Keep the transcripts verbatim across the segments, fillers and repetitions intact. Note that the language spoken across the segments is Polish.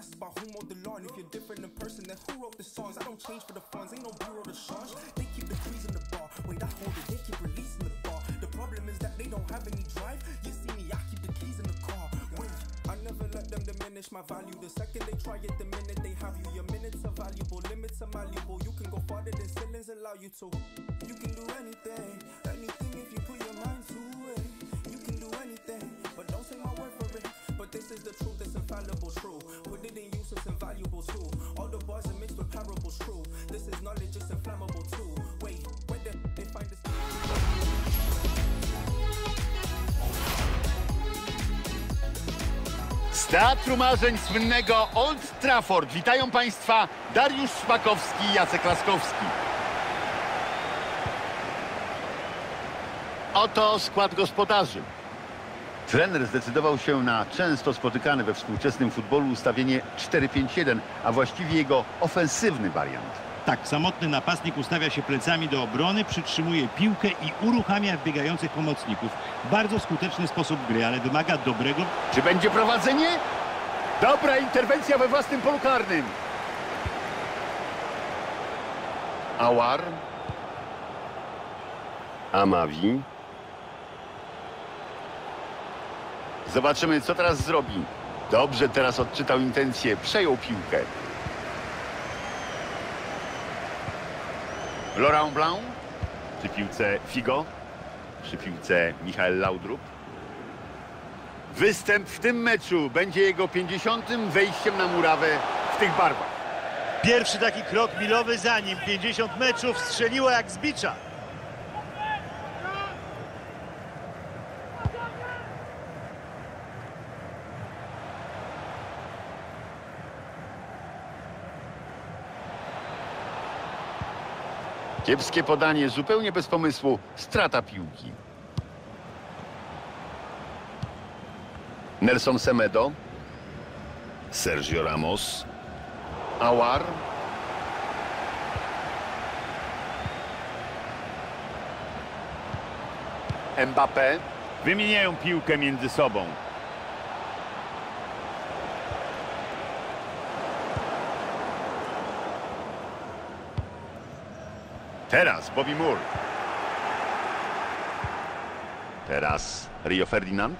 asked about who mowed the lawn. If you're different in person, then who wrote the songs? I don't change for the funds, ain't no bureau to charge. They keep the keys in the bar. Wait, I hold it, they keep releasing the bar. The problem is that they don't have any drive. You see me, I keep the keys in the car. Wait, I never let them diminish my value. The second they try it, the minute they have you. Your minutes are valuable, limits are malleable. You can go farther than ceilings allow you to. You can do anything, anything if you put your mind to it. You can do anything, but don't take my word for it. But this is the truth, it's infallible, true. Put it in use, it's invaluable too. All the bars are mixed with parables, true. This is knowledge, it's inflammable too. Wait, where the they find this? Z Teatru Marzeń słynnego Old Trafford witają Państwa Dariusz Szpakowski i Jacek Laskowski. Oto skład gospodarzy. Trener zdecydował się na często spotykane we współczesnym futbolu ustawienie cztery pięć jeden, a właściwie jego ofensywny wariant. Tak, samotny napastnik ustawia się plecami do obrony, przytrzymuje piłkę i uruchamia wbiegających pomocników. Bardzo skuteczny sposób gry, ale wymaga dobrego... Czy będzie prowadzenie? Dobra interwencja we własnym polu karnym. Awar. Amavi. Zobaczymy, co teraz zrobi. Dobrze teraz odczytał intencje, przejął piłkę. Laurent Blanc. Przy piłce Figo. Przy piłce Michael Laudrup. Występ w tym meczu będzie jego pięćdziesiątym wejściem na murawę w tych barwach. Pierwszy taki krok milowy za nim. pięćdziesiąt meczów strzeliło jak z bicza. Kiepskie podanie, zupełnie bez pomysłu, strata piłki. Nelson Semedo. Sergio Ramos. Awar. Mbappé. Wymieniają piłkę między sobą. Teraz Bobby Moore. Teraz Rio Ferdinand.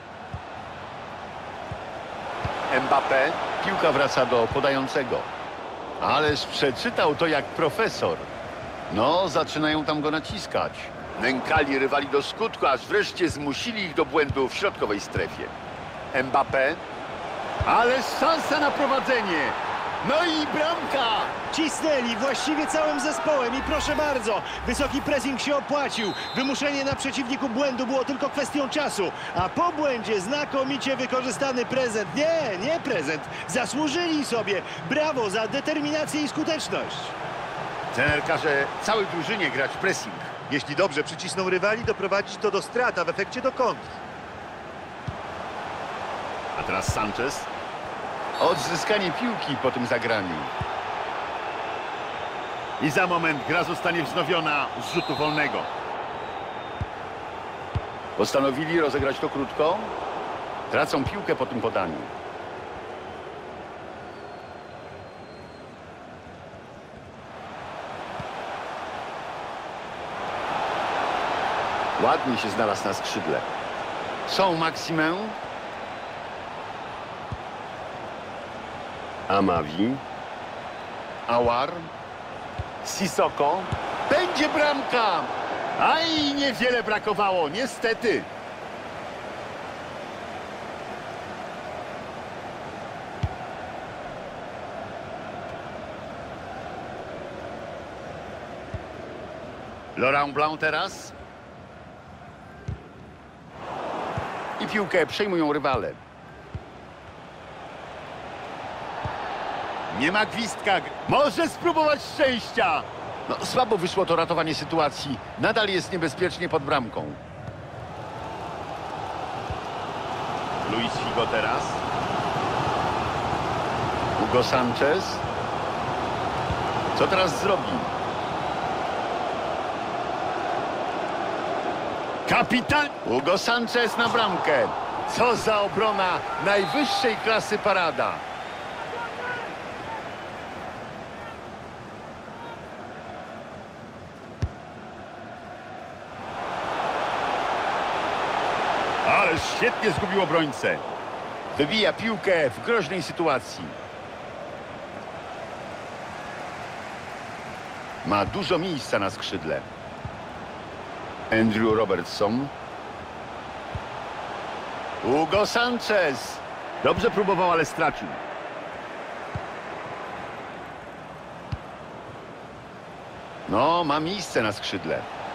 Mbappé. Piłka wraca do podającego. Ależ przeczytał to jak profesor. No, zaczynają tam go naciskać. Nękali rywali do skutku, aż wreszcie zmusili ich do błędu w środkowej strefie. Mbappé. Ależ szansa na prowadzenie. No i bramka! Cisnęli właściwie całym zespołem i proszę bardzo, wysoki pressing się opłacił. Wymuszenie na przeciwniku błędu było tylko kwestią czasu, a po błędzie znakomicie wykorzystany prezent. Nie, nie prezent. Zasłużyli sobie. Brawo za determinację i skuteczność. Trener każe całej drużynie grać pressing. Jeśli dobrze przycisną rywali, doprowadzić to do strat, a w efekcie do kontr. A teraz Sanchez. Odzyskanie piłki po tym zagraniu. I za moment gra zostanie wznowiona z rzutu wolnego. Postanowili rozegrać to krótko. Tracą piłkę po tym podaniu. Ładnie się znalazł na skrzydle. Są Maximę. Amavi. Awar. Sissoko. Będzie bramka! Aj, niewiele brakowało, niestety. Laurent Blanc teraz. I piłkę przejmują rywale. Nie ma gwizdka. Może spróbować szczęścia. No, słabo wyszło to ratowanie sytuacji. Nadal jest niebezpiecznie pod bramką. Luis Figo teraz. Hugo Sanchez. Co teraz zrobi? Kapitan Hugo Sanchez na bramkę. Co za obrona najwyższej klasy parada. Ale świetnie zgubił obrońcę. Wybija piłkę w groźnej sytuacji. Ma dużo miejsca na skrzydle. Andrew Robertson. Hugo Sanchez. Dobrze próbował, ale stracił. No, ma miejsce na skrzydle.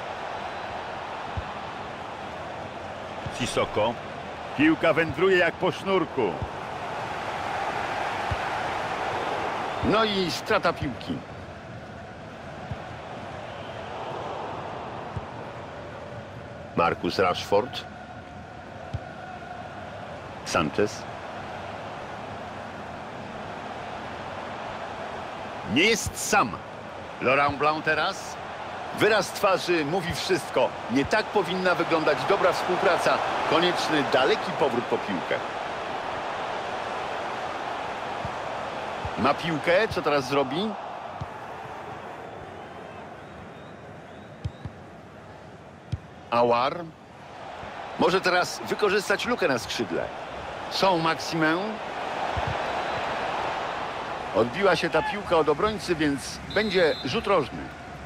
Sissoko. Piłka wędruje jak po sznurku. No i strata piłki. Marcus Rashford. Sanchez. Nie jest sam. Laurent Blanc teraz. Wyraz twarzy mówi wszystko. Nie tak powinna wyglądać dobra współpraca. Konieczny daleki powrót po piłkę. Ma piłkę. Co teraz zrobi? Aouar. Może teraz wykorzystać lukę na skrzydle. Są Maximę. Odbiła się ta piłka od obrońcy, więc będzie rzut rożny.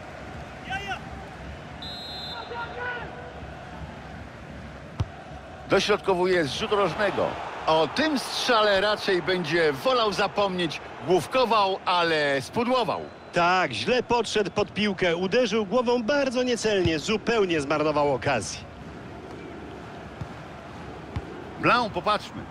Dośrodkowuje z rzutu rożnego. O tym strzale raczej będzie wolał zapomnieć. Główkował, ale spudłował. Tak, źle podszedł pod piłkę, uderzył głową bardzo niecelnie, zupełnie zmarnował okazję. Blanc, popatrzmy.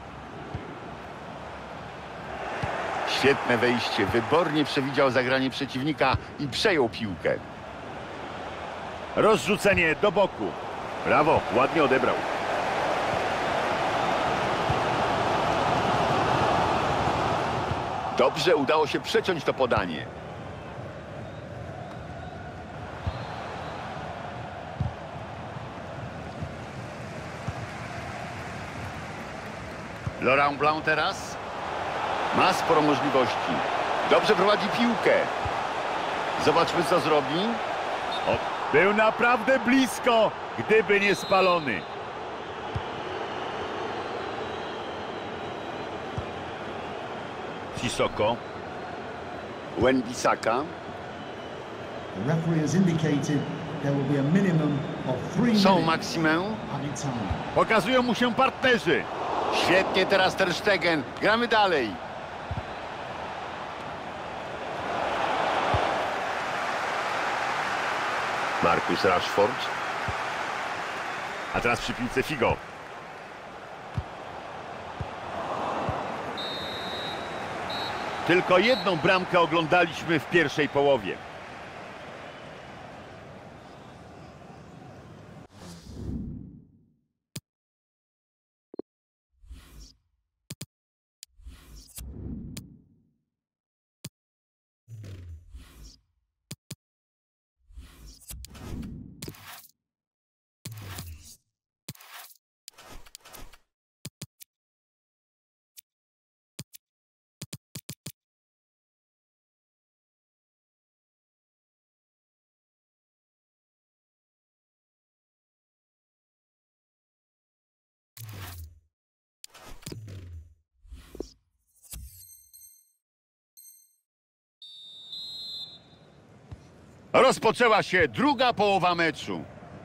Świetne wejście, wybornie przewidział zagranie przeciwnika i przejął piłkę. Rozrzucenie do boku. Brawo, ładnie odebrał. Dobrze udało się przeciąć to podanie. Laurent Blanc teraz. Ma sporo możliwości. Dobrze prowadzi piłkę. Zobaczmy, co zrobi. O, był naprawdę blisko, gdyby nie spalony. Sissoko. Wan-Bissaka. The referee has indicated there will be a minimum of three Są minutes Maximę. added time. Pokazują mu się partnerzy. Świetnie teraz Ter Stegen. Gramy dalej. Marcus Rashford. A teraz przy piłce Figo. Tylko jedną bramkę oglądaliśmy w pierwszej połowie. Rozpoczęła się druga połowa meczu.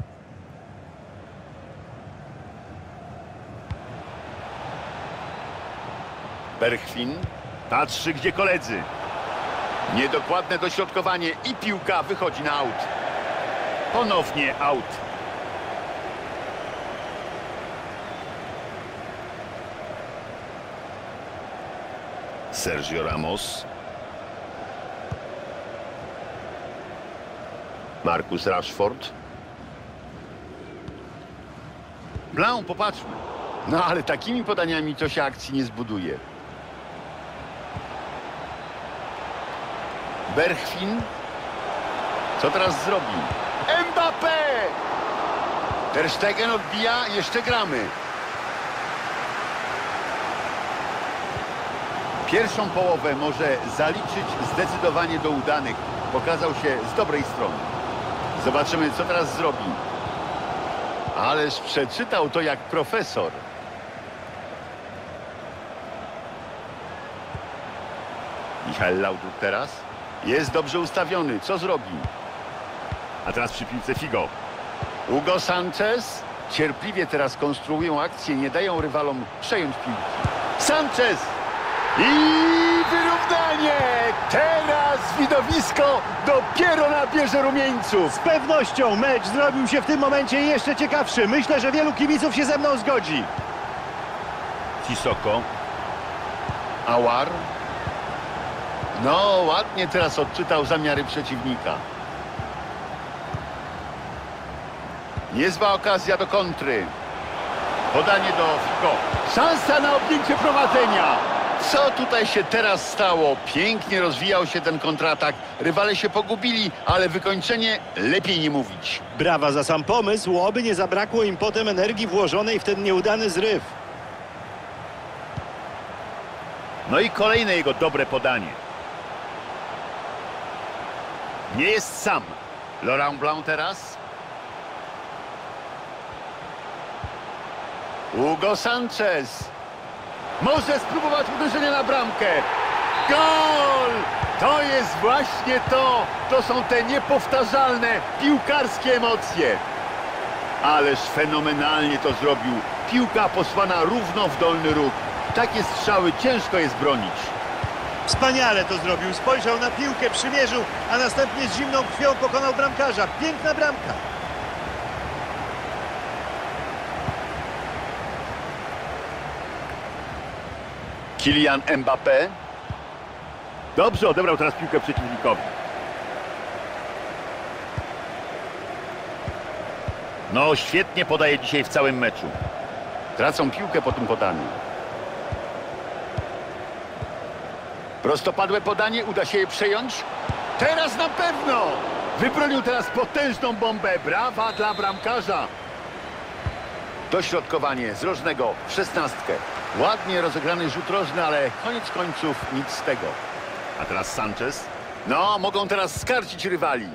Bergwijn patrzy, gdzie koledzy. Niedokładne dośrodkowanie i piłka wychodzi na aut. Ponownie aut. Sergio Ramos. Marcus Rashford. Blanc, popatrzmy. No ale takimi podaniami to się akcji nie zbuduje. Bergwijn. Co teraz zrobi? Mbappé! Ter Stegen odbija, jeszcze gramy. Pierwszą połowę może zaliczyć zdecydowanie do udanych. Pokazał się z dobrej strony. Zobaczymy, co teraz zrobi. Ależ przeczytał to jak profesor. Michał Laudrup teraz. Jest dobrze ustawiony. Co zrobi? A teraz przy piłce Figo. Hugo Sanchez. Cierpliwie teraz konstruują akcję. Nie dają rywalom przejąć piłki. Sanchez! I wyrównanie! Teraz widowisko dopiero nabierze rumieńców. Z pewnością mecz zrobił się w tym momencie jeszcze ciekawszy. Myślę, że wielu kibiców się ze mną zgodzi. Sissoko. Aouar. No, ładnie teraz odczytał zamiary przeciwnika. Niezła okazja do kontry. Podanie do Figo. Szansa na objęcie prowadzenia. Co tutaj się teraz stało? Pięknie rozwijał się ten kontratak. Rywale się pogubili, ale wykończenie lepiej nie mówić. Brawa za sam pomysł, oby nie zabrakło im potem energii włożonej w ten nieudany zryw. No i kolejne jego dobre podanie. Nie jest sam. Laurent Blanc teraz. Hugo Sanchez. Może spróbować uderzenia na bramkę. Gol! To jest właśnie to. To są te niepowtarzalne piłkarskie emocje. Ależ fenomenalnie to zrobił. Piłka posłana równo w dolny róg. Takie strzały ciężko jest bronić. Wspaniale to zrobił. Spojrzał na piłkę, przymierzył, a następnie z zimną krwią pokonał bramkarza. Piękna bramka. Kylian Mbappé. Dobrze odebrał teraz piłkę przeciwnikowi. No, świetnie podaje dzisiaj w całym meczu. Tracą piłkę po tym podaniu. Prostopadłe podanie, uda się je przejąć. Teraz na pewno! Wybronił teraz potężną bombę. Brawa dla bramkarza. Dośrodkowanie z rożnego w szesnastkę. Ładnie rozegrany rzut rożny, ale koniec końców nic z tego. A teraz Sanchez. No, mogą teraz skarcić rywali.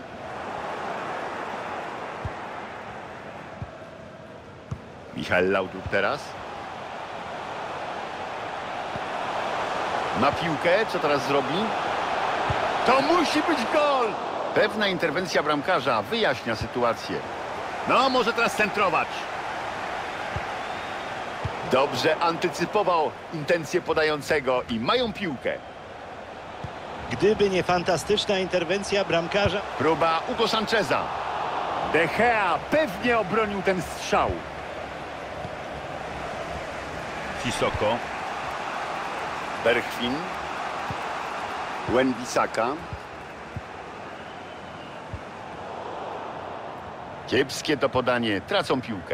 Michał Laudrup teraz. Ma piłkę, co teraz zrobi? To musi być gol! Pewna interwencja bramkarza wyjaśnia sytuację. No, może teraz centrować. Dobrze antycypował intencje podającego i mają piłkę. Gdyby nie fantastyczna interwencja bramkarza... Próba Hugo Sancheza. De Gea pewnie obronił ten strzał. Sissoko. Bergwijn. Wan-Bissaka. Kiepskie to podanie. Tracą piłkę.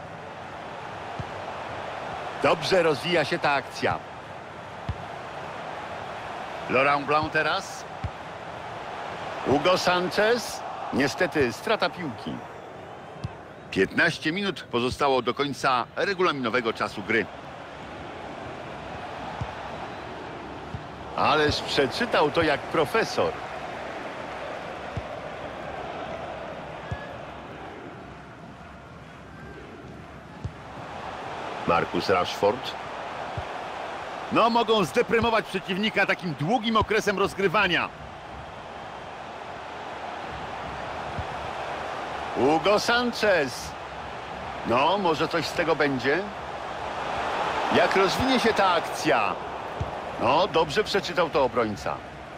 Dobrze rozwija się ta akcja. Laurent Blanc teraz. Hugo Sanchez. Niestety strata piłki. piętnaście minut pozostało do końca regulaminowego czasu gry. Ależ przeczytał to jak profesor. Marcus Rashford. No, mogą zdeprymować przeciwnika takim długim okresem rozgrywania. Hugo Sanchez. No, może coś z tego będzie. Jak rozwinie się ta akcja? No, dobrze przeczytał to obrońca.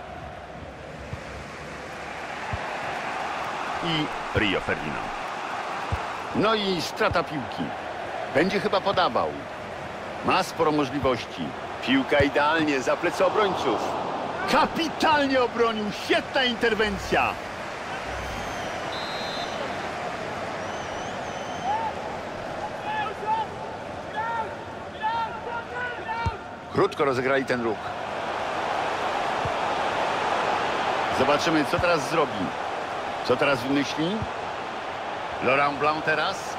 I Rio Ferdinand. No i strata piłki. Będzie chyba podawał. Ma sporo możliwości. Piłka idealnie za plecy obrońców. Kapitalnie obronił. Świetna interwencja. Krótko rozegrali ten ruch. Zobaczymy, co teraz zrobi. Co teraz wymyśli? Laurent Blanc teraz.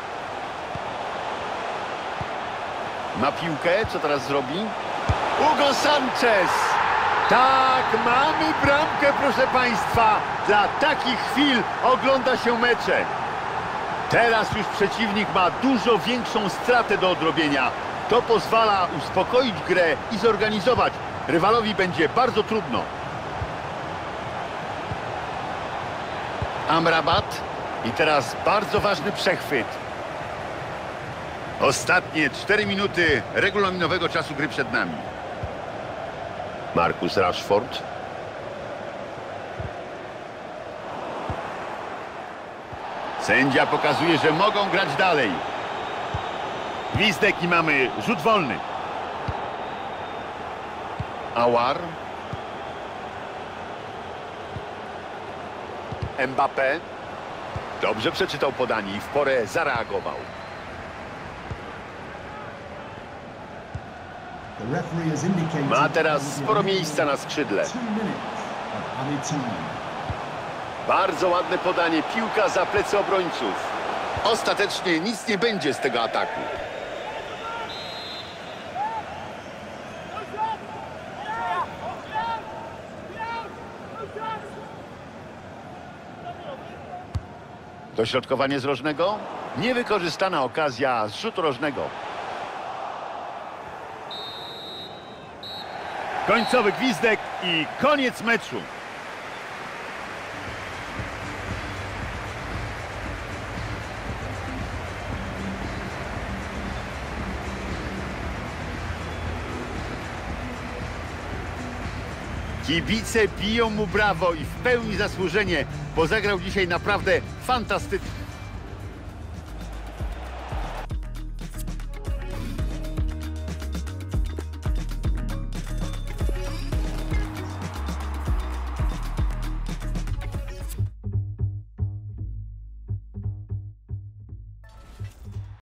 Ma piłkę, co teraz zrobi? Hugo Sanchez! Tak, mamy bramkę, proszę Państwa. Dla takich chwil ogląda się mecze. Teraz już przeciwnik ma dużo większą stratę do odrobienia. To pozwala uspokoić grę i zorganizować. Rywalowi będzie bardzo trudno. Amrabat. I teraz bardzo ważny przechwyt. Ostatnie cztery minuty regulaminowego czasu gry przed nami. Marcus Rashford. Sędzia pokazuje, że mogą grać dalej. Gwizdek i mamy rzut wolny. Aouar. Mbappé. Dobrze przeczytał podanie i w porę zareagował. The referee has indicated Ma teraz there will be sporo a minimum miejsca na skrzydle. of two minutes of added time. Bardzo ładne podanie, piłka za plecy obrońców. Ostatecznie nic nie będzie z tego ataku. Dośrodkowanie z rożnego. Niewykorzystana okazja z rzutu rożnego. Końcowy gwizdek i koniec meczu. Kibice biją mu brawo i w pełni zasłużenie, bo zagrał dzisiaj naprawdę fantastycznie.